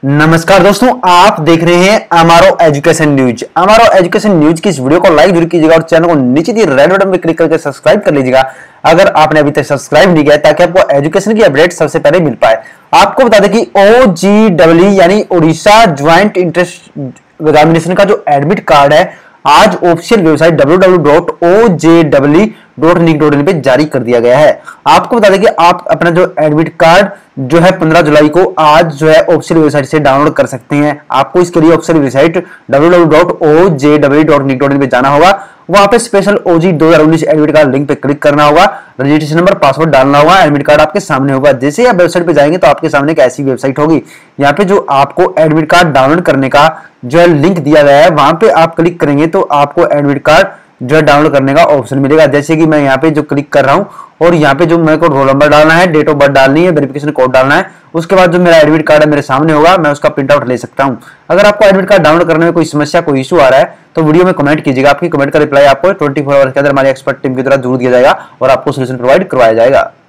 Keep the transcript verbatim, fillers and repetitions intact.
नमस्कार दोस्तों, आप देख रहे हैं Amaro education news. Amaro education news की इस वीडियो को लाइक जरूर कीजिएगा और चैनल को नीचे दी रेड बटन पर क्लिक करके सब्सक्राइब कर लीजिएगा अगर आपने अभी तक सब्सक्राइब नहीं किया, ताकि आपको एजुकेशन की अपडेट सबसे पहले मिल पाए। आपको बता दें कि ओ जी डब्ल्यू यानी ओडिशा ज्वाइंट इंट्रेंस एग्जामिनेशन का जो एडमिट कार्ड है आज official website W W W dot O J W dot nic dot in पे जारी कर दिया गया है। आपको बता दें कि आप अपना जो एडमिट कार्ड जो है पंद्रह जुलाई को आज जो है ऑफिशियल वेबसाइट से डाउनलोड कर सकते हैं। आपको इसके लिए official website W W W dot O J W dot nic dot in पे जाना होगा। वहां पे स्पेशल ओजी दो हज़ार उन्नीस एडमिट कार्ड लिंक पे क्लिक करना होगा, रजिस्ट्रेशन नंबर पासवर्ड डालना होगा, एडमिट कार्ड आपके सामने होगा। जैसे ही आप वेबसाइट पे जाएंगे तो आपके सामने एक ऐसी वेबसाइट होगी, यहाँ पे जो आपको एडमिट कार्ड डाउनलोड करने का जो है लिंक दिया गया है, वहां पे आप क्लिक करेंगे तो आपको एडमिट कार्ड जो है डाउनलोड करने का ऑप्शन मिलेगा। जैसे कि मैं यहाँ पे जो क्लिक कर रहा हूँ और यहाँ पे जो मेरे को रोल नंबर डालना है, डेट ऑफ बर्थ डालनी है, वेरिफिकेशन कोड डालना है, उसके बाद जो मेरा एडमिट कार्ड है मेरे सामने होगा, मैं उसका प्रिंट आउट ले सकता हूँ। अगर आपको एडमिट कार्ड डाउनलोड करने में कोई समस्या कोई इशू आ रहा है तो वीडियो में कमेंट कीजिएगा। आपकी कमेंट का रिप्लाई आपको चौबीस आवर्स के अंदर हमारी एक्सपर्ट टीम की तरफ जरूर दिया जाएगा और आपको सोल्यूशन प्रोवाइड करवाया जाएगा।